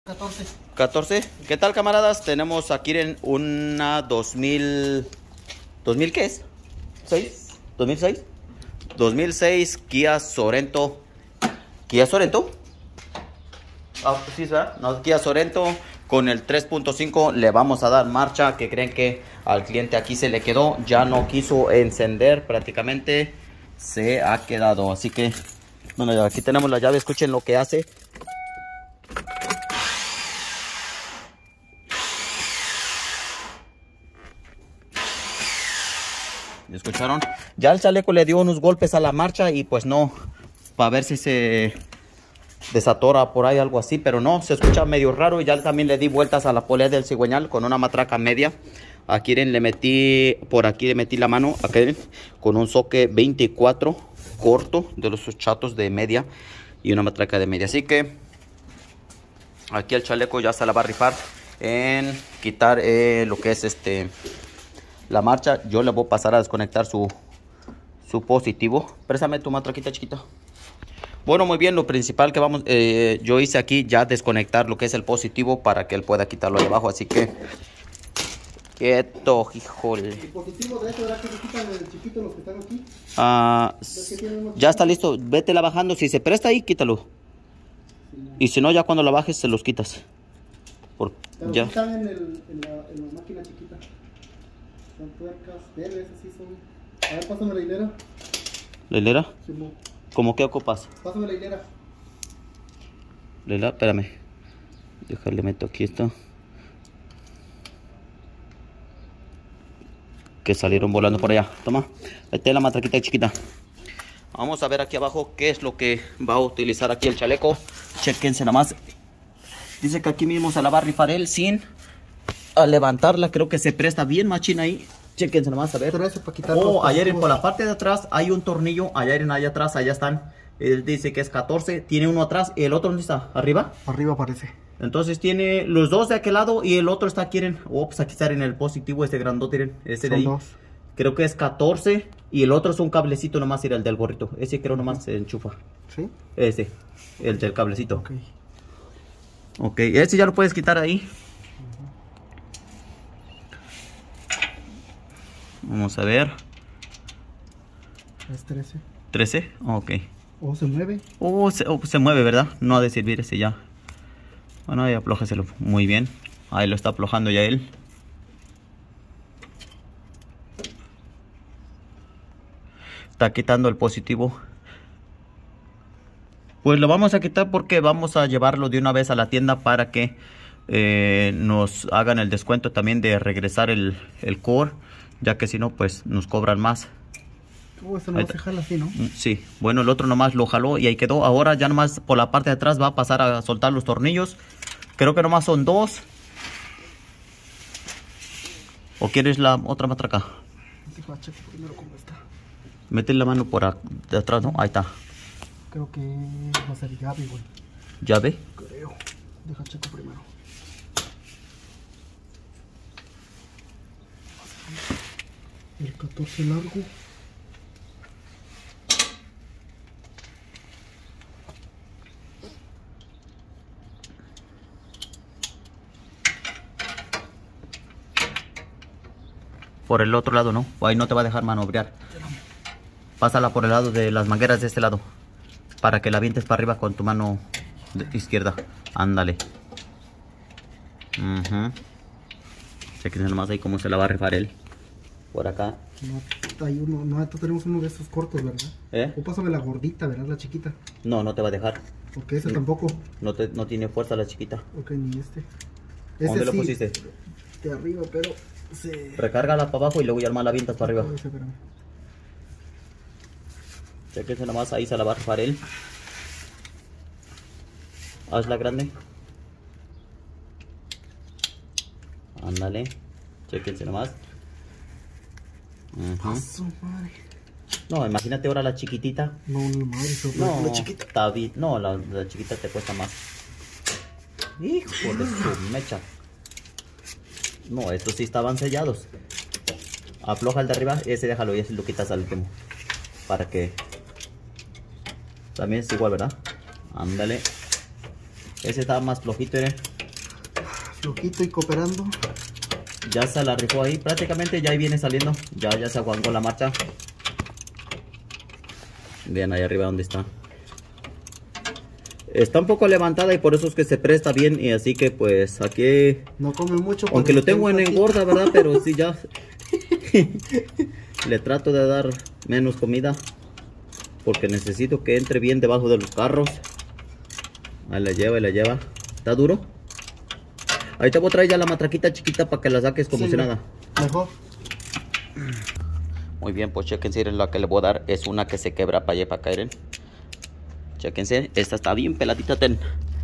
14. 14. ¿Qué tal, camaradas? Tenemos aquí en una 2000... ¿2000 qué es? ¿6? ¿2006? 2006 Kia Sorento. ¿Kia Sorento? Ah, sí, ¿verdad? No, Kia Sorento con el 3.5. Le vamos a dar marcha. Que creen que al cliente aquí se le quedó. Ya no quiso encender. Prácticamente se ha quedado. Así que, bueno, aquí tenemos la llave. Escuchen lo que hace. ¿Escucharon? Ya el chaleco le dio unos golpes a la marcha y pues no, para ver si se desatora por ahí algo así, pero no, se escucha medio raro. Ya también le di vueltas a la polea del cigüeñal con una matraca media. Aquí le metí, por aquí le metí la mano, aquí, con un soque 24 corto de los chatos de media y una matraca de media. Así que aquí el chaleco ya se la va a rifar en quitar lo que es la marcha. Yo le voy a pasar a desconectar su positivo. Préstame tu matraquita chiquita. Bueno, muy bien, lo principal que vamos, yo hice aquí ya desconectar lo que es el positivo para que él pueda quitarlo de abajo, así que quieto, híjole. El positivo de eso, ¿verdad que se quitan el chiquito los que están aquí? Ya está listo, vétela bajando, si se presta ahí, quítalo. Sí. Y si no, ya cuando la bajes se los quitas. Pero ya están en la máquina chiquita. Son tuercas, verdes, así son. A ver, pásame la hilera. ¿La hilera? Sí, no. ¿Cómo qué ocupas? Pásame la hilera. La hilera, espérame. Déjale, meto aquí esto. Que salieron volando por allá. Toma, ahí está la matraquita chiquita. Vamos a ver aquí abajo qué es lo que va a utilizar aquí el chaleco. Chequense nada más. Dice que aquí mismo se la va a rifar él sin levantarla. Creo que se presta bien machina ahí. Chequense nomás a ver. Allá por la parte de atrás hay un tornillo. Allá atrás, allá están. Él dice que es 14. Tiene uno atrás. ¿Y el otro dónde está? ¿Arriba? Arriba aparece. Entonces tiene los dos de aquel lado y el otro está aquí. Pues aquí está en el positivo, este grandote. Este de ahí. Dos. Creo que es 14. Y el otro es un cablecito nomás, era el del gorrito. Ese creo nomás se enchufa. ¿Sí? Ese, el del cablecito. Ok. Ok, ese ya lo puedes quitar ahí. Vamos a ver. Es 13. 13, ok. ¿O se mueve? Se mueve, ¿verdad? No ha de servir ese ya. Bueno, ahí aflójeselo muy bien. Ahí lo está aflojando ya él. Está quitando el positivo. Pues lo vamos a quitar porque vamos a llevarlo de una vez a la tienda para que nos hagan el descuento también de regresar el core. Ya que si no, pues nos cobran más. Eso no se jala así, ¿no? Sí, bueno, el otro nomás lo jaló y ahí quedó. Ahora ya nomás por la parte de atrás va a pasar a soltar los tornillos. Creo que nomás son dos. ¿O quieres la otra matraca? Primero cómo está. Mete la mano por atrás, ¿no? Ahí está. Creo que va a ser llave, güey. ¿Llave? Creo. Deja checo primero. El 14 largo. Por el otro lado, ¿no? Ahí no te va a dejar manobrear. Pásala por el lado de las mangueras de este lado. Para que la avientes para arriba con tu mano izquierda. Ándale. Chequense nomás ahí cómo se la va a rifar él. Por acá. No, hay uno, no, tenemos uno de estos cortos, ¿verdad? O pásame la gordita, ¿verdad? La chiquita. No, no te va a dejar. Porque ese tampoco. No tiene fuerza la chiquita. Ok, ni este. ¿Dónde lo pusiste? De arriba, pero recárgala para abajo y luego ya más la avientas para arriba. Chequense nomás, ahí se la va a rifar él. Hazla grande. Ándale. Chequense nomás. No, imagínate ahora la chiquitita. No, madre, no, la chiquita. No, la chiquita te cuesta más. Hijo de su mecha. No, estos sí estaban sellados. Afloja el de arriba, ese déjalo y ese lo quitas al último. Para que... También es igual, ¿verdad? Ándale. Ese estaba más flojito, ¿eh? flojito y cooperando. Ya se la rifó ahí, prácticamente ya ahí viene saliendo. Ya se aguantó la marcha. Vean ahí arriba donde está. Está un poco levantada y por eso es que se presta bien. Y así que pues aquí... No come mucho. Aunque lo tengo en engorda, ¿verdad? Pero sí ya... Le trato de dar menos comida. Porque necesito que entre bien debajo de los carros. Ahí la lleva y la lleva. ¿Está duro? Ahí te voy a traer ya la matraquita chiquita para que la saques como si nada. Mejor. Muy bien, pues chequense, la que le voy a dar es una que se quebra para allá para caer. Chequense, esta está bien peladita, ten.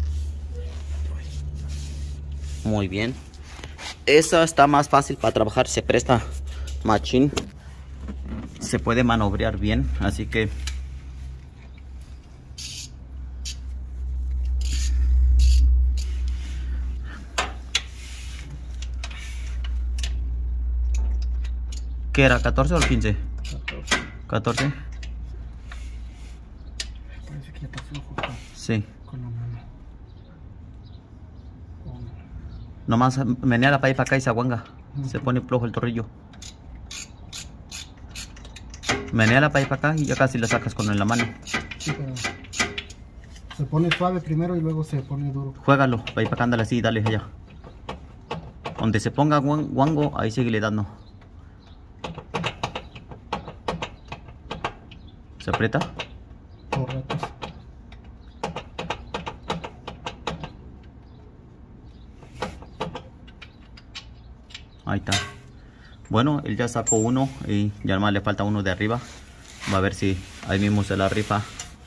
Muy bien. Esa está más fácil para trabajar, se presta machín. Se puede manobrear bien, así que... ¿Qué era? ¿14 o el 15? 14. Parece que ya está flojo. Sí. Con la mano. Nomás menea para ir para acá y se aguanga. Se pone flojo el tornillo. Menea para ir para acá y ya casi la sacas con la mano. Sí, pero se pone suave primero y luego se pone duro. Juégalo, para ir para acá, ándale así, dale allá. Donde se ponga guango, ahí sigue dando. ¿Se aprieta? Por ratos. Ahí está. Bueno, él ya sacó uno y ya nomás le falta uno de arriba. Va a ver si ahí mismo se la rifa.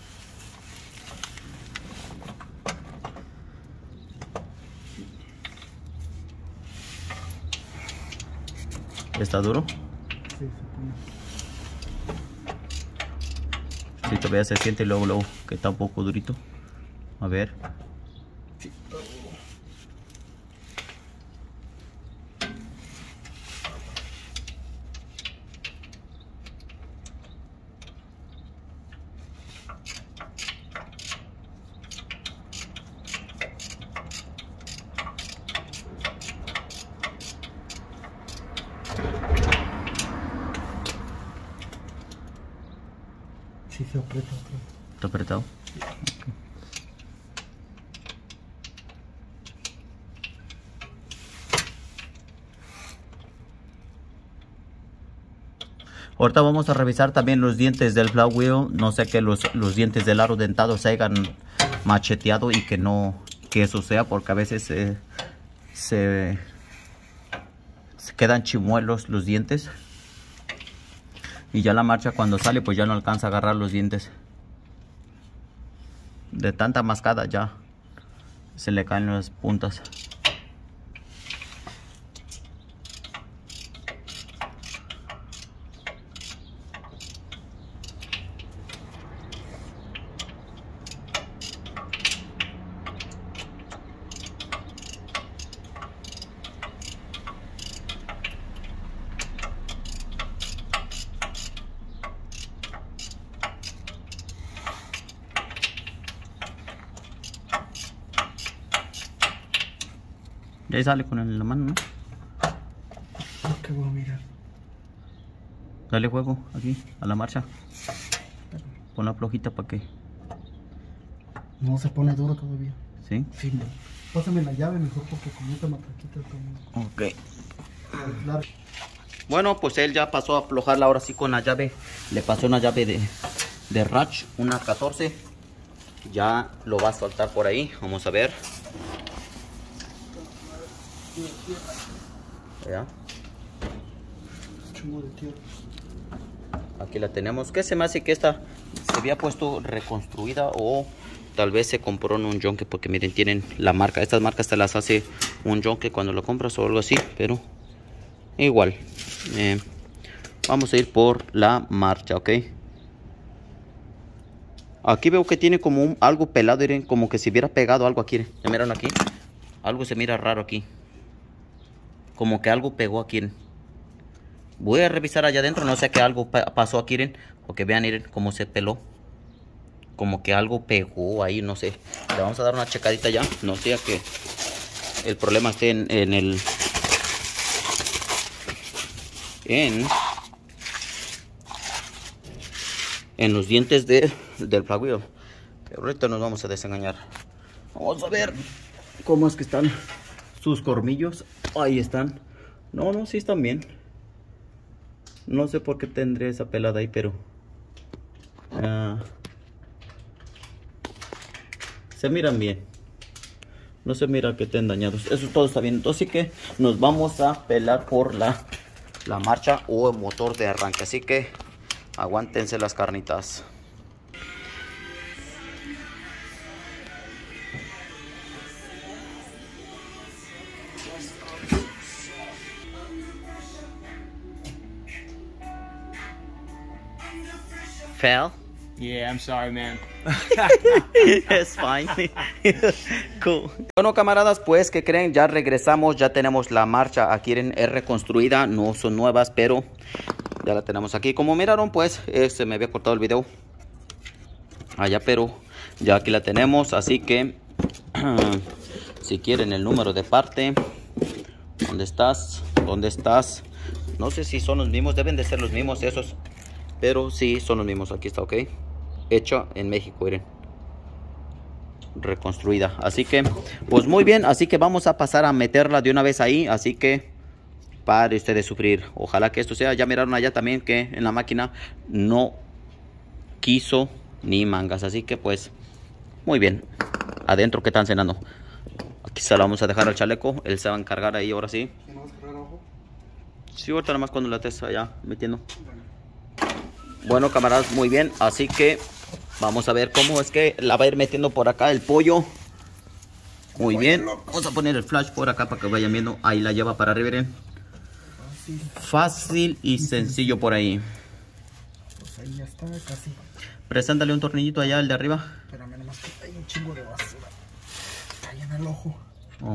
¿Está duro? Sí, se pone. Si todavía se siente luego que está un poco durito. A ver. Sí, se aprieta otra vez. ¿Está apretado? Okay. Ahorita vamos a revisar también los dientes del flat wheel. No sé que los dientes del aro dentado se hayan macheteado y que no, que eso sea, porque a veces se quedan chimuelos los dientes. Y ya la marcha cuando sale pues ya no alcanza a agarrar los dientes. De tanta mascada ya se le caen las puntas. Y ahí sale con la mano, ¿no? Ok, voy a mirar. Dale juego aquí, a la marcha. Pon la flojita para que... No se pone duro todavía. ¿Sí? Sí, no. Pásame la llave mejor porque con esta matraquita también. Ok. Bueno, pues él ya pasó a aflojarla ahora sí con la llave. Le pasó una llave de Ratch, una 14. Ya lo va a soltar por ahí. Vamos a ver. ¿Ya? Chungo de tierra. Aquí la tenemos. ¿Qué se me hace que esta se había puesto reconstruida o tal vez se compró en un yonque? Porque miren, tienen la marca. Estas marcas te las hace un yonque cuando lo compras o algo así. Pero igual. Vamos a ir por la marcha, ¿ok? Aquí veo que tiene como algo pelado, miren, como que si hubiera pegado algo aquí. ¿Ya miran aquí? Algo se mira raro aquí. Como que algo pegó aquí. Voy a revisar allá adentro. No sé qué algo pasó aquí, miren. Porque vean, miren cómo se peló. Como que algo pegó ahí, no sé. Le vamos a dar una checadita ya. No sé a qué. el problema esté en los dientes del flywheel. Pero ahorita nos vamos a desengañar. Vamos a ver cómo es que están sus colmillos. Ahí están. No, sí están bien. No sé por qué tendré esa pelada ahí, pero se miran bien. No se mira que estén dañados. Eso todo está bien. Así que nos vamos a pelar por la marcha o el motor de arranque. Así que aguántense las carnitas. Fell? Yeah, I'm sorry, man. It's fine. Cool. Bueno, camaradas, pues, ¿qué creen? Ya regresamos, ya tenemos la marcha aquí reconstruida. No son nuevas, pero ya la tenemos aquí. Como miraron, pues, se me había cortado el video allá, pero ya aquí la tenemos. Así que, si quieren el número de parte, ¿dónde estás? ¿Dónde estás? No sé si son los mismos, deben de ser los mismos esos. Pero sí, son los mismos. Aquí está, ok. Hecha en México, miren. Reconstruida. Así que, pues muy bien. Así que vamos a pasar a meterla de una vez ahí. Así que, pare usted de sufrir. Ojalá que esto sea. Ya miraron allá también que en la máquina no quiso ni mangas. Así que, pues, muy bien. Adentro, ¿qué están cenando? Aquí se la vamos a dejar al chaleco. Él se va a encargar ahí, ahora sí. ¿No vas a cerrar ojo? Sí, ahorita nada más cuando la estés allá metiendo. Bueno, camaradas, muy bien. Así que vamos a ver cómo es que la va a ir metiendo por acá el pollo. Muy bien. Vamos a poner el flash por acá para que vayan viendo. Ahí la lleva para arriba, miren. Fácil y sencillo por ahí. Pues ahí ya está, casi. Preséntale un tornillito allá, el de arriba. Espérame, nomás que hay un chingo de basura. Ahí en el ojo. Oh.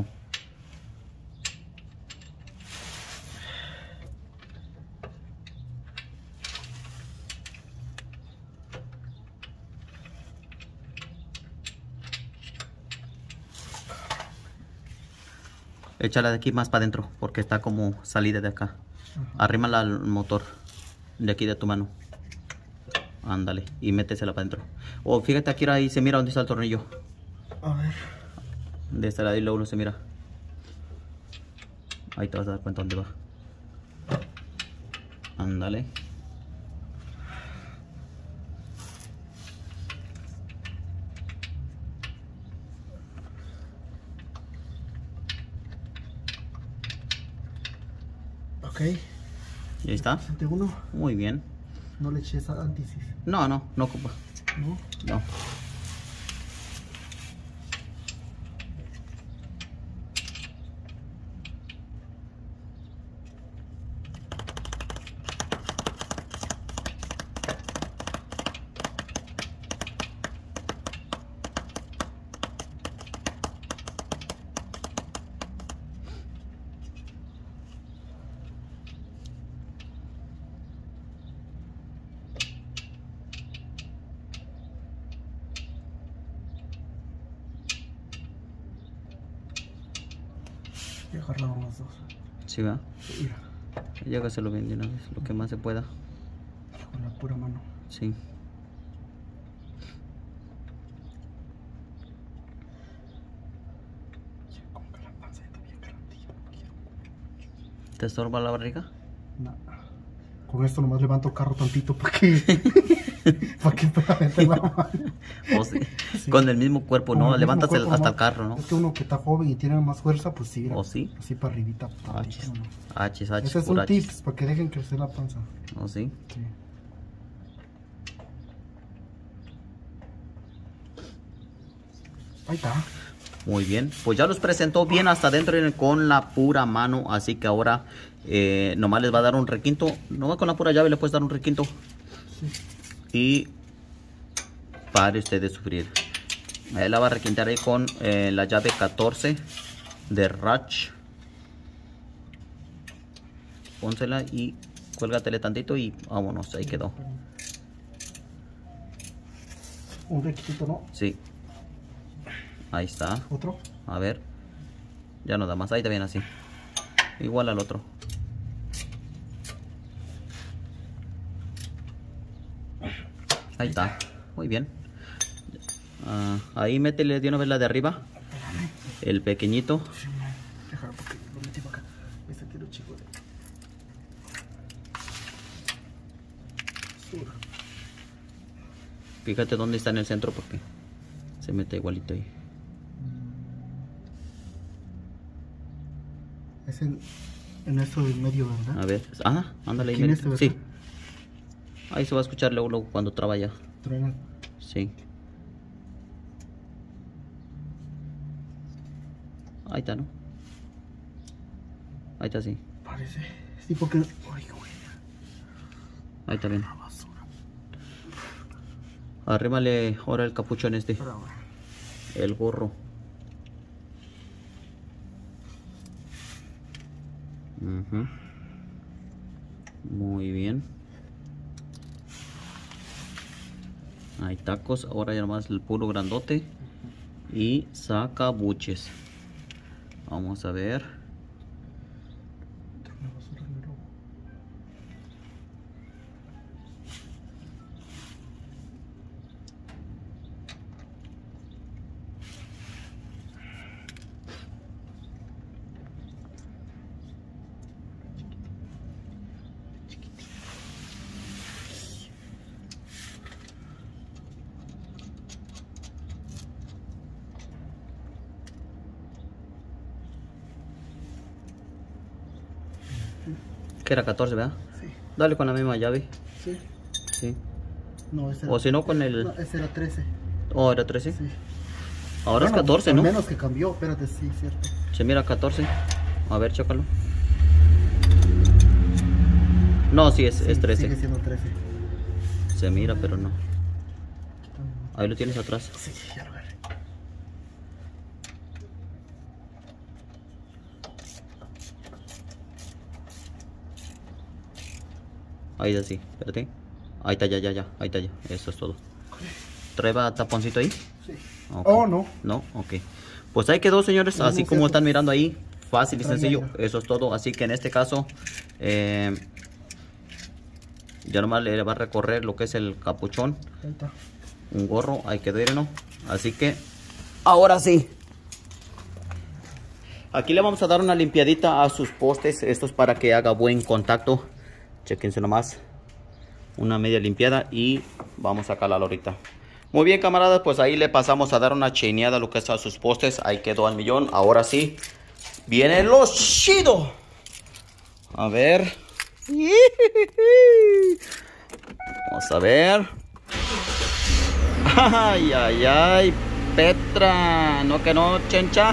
Échala de aquí más para adentro, porque está como salida de acá. Arrímala al motor de aquí de tu mano. Ándale, y métesela para adentro. Oh, fíjate aquí, ahí se mira dónde está el tornillo. A ver. De este lado y luego se mira. Ahí te vas a dar cuenta dónde va. Ándale. Ok. ¿Y ahí está? Siente uno. Muy bien. No le eches antisis. No ocupa. ¿No? No. Y agarramos los dos. Sí, va. Mira, Llégaselo bien de una vez, lo que más se pueda. con la pura mano. Sí. Como que la panza está bien grandilla, no quiero. ¿Te estorba la barriga? No. Con esto nomás levanto el carro tantito para que para que pueda meter la mano. O sí. Sí. Con el mismo cuerpo, Con ¿no? el mismo Levantas cuerpo hasta nomás. el carro, ¿no? Es que uno que está joven y tiene más fuerza, pues sí. ¿O sí? Así para arribita. Achis, ¿No? achis, Ese es pura un achis. tips para que dejen crecer la panza. ¿O sí? Sí. Ahí está. Muy bien, pues ya los presentó bien hasta adentro con la pura mano, así que ahora nomás les va a dar un requinto, nomás con la pura llave le puedes dar un requinto. Sí. Y pare usted de sufrir. Ahí la va a requintar ahí con la llave 14 de Ratch. Pónsela y cuélgatele tantito y vámonos, ahí quedó. Un requisito, ¿no? Sí. Ahí está. Otro. A ver. Ya no da más, ahí está bien así. Igual al otro. Ahí está, muy bien. Ahí métele de una vez la de arriba. El pequeñito. Déjalo porque lo metí para acá. Este quiero chico. Fíjate dónde está en el centro porque se mete igualito ahí. Es en esto del medio, ¿verdad? A ver, ándale ahí. Aquí en este, ¿verdad? Sí. Ahí se va a escuchar luego cuando traba ya. Truenan. Sí. Ahí está, ¿no? Ahí está, sí. Parece. Sí, porque... Ay, güey. Ahí está bien. La basura. Arrímale ahora el capuchón este. Bravo. El gorro. Muy bien. Hay tacos. Ahora ya nomás el puro grandote. Y saca buches. Vamos a ver. La basura en el robo. Que era 14, ¿verdad? Sí. Dale con la misma llave. Sí. Sí. No, ese era... O si no con el... No, ese era 13. Oh, era 13. Sí. Ahora Bueno, es 14, al ¿no? menos que cambió, espérate, sí, cierto. Se mira 14. A ver, chécalo. No, sí, es 13. Sigue siendo 13. Se mira, pero no. Ahí lo tienes atrás. Sí, ya lo agarré. Ahí está, sí. Espérate. Ahí está, ya. Ahí está, ya. Eso es todo. ¿Trae taponcito ahí? Sí. Ok. Oh, no. No, ok. Pues ahí quedó, señores. No, Así no, como cierto. están mirando ahí. Fácil y Tremendo. sencillo. Eso es todo. Así que en este caso, ya nomás le va a recorrer lo que es el capuchón. Ahí está. Un gorro. Ahí quedó, ¿no? Así que, ahora sí. Aquí le vamos a dar una limpiadita a sus postes. Esto es para que haga buen contacto. Chequense nomás. Una media limpiada y vamos a calarlo ahorita. Muy bien, camaradas, pues ahí le pasamos a dar una chaineada a lo que es a sus postes. Ahí quedó al millón. Ahora sí, viene lo chido. A ver. Vamos a ver. Ay, Petra. No que no, chencha.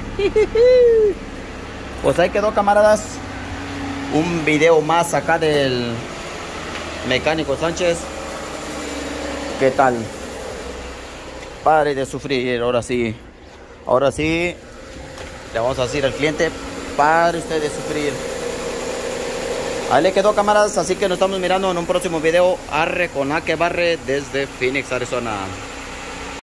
Pues ahí quedó, camaradas. Un video más acá del Mecánico Sánchez. ¿Qué tal? Pare de sufrir, ahora sí. Ahora sí. Le vamos a decir al cliente, pare usted de sufrir. Ahí le quedó, camaradas. Así que nos estamos mirando en un próximo video. Arre con A que barre desde Phoenix, Arizona.